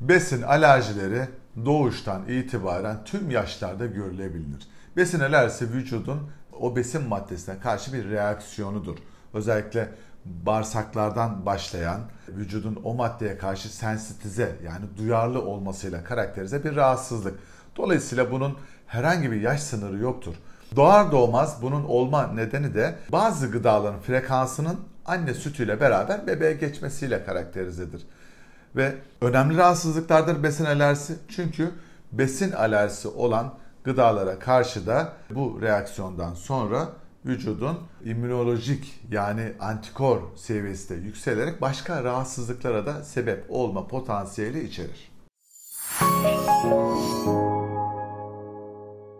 Besin alerjileri doğuştan itibaren tüm yaşlarda görülebilir. Besin alerjisi vücudun o besin maddesine karşı bir reaksiyonudur. Özellikle bağırsaklardan başlayan, vücudun o maddeye karşı sensitize yani duyarlı olmasıyla karakterize bir rahatsızlık. Dolayısıyla bunun herhangi bir yaş sınırı yoktur. Doğar doğmaz bunun olma nedeni de bazı gıdaların frekansının anne sütüyle beraber bebeğe geçmesiyle karakterizedir. Ve önemli rahatsızlıklardır besin alerjisi. Çünkü besin alerjisi olan gıdalara karşı da bu reaksiyondan sonra vücudun immünolojik yani antikor seviyesi de yükselerek başka rahatsızlıklara da sebep olma potansiyeli içerir.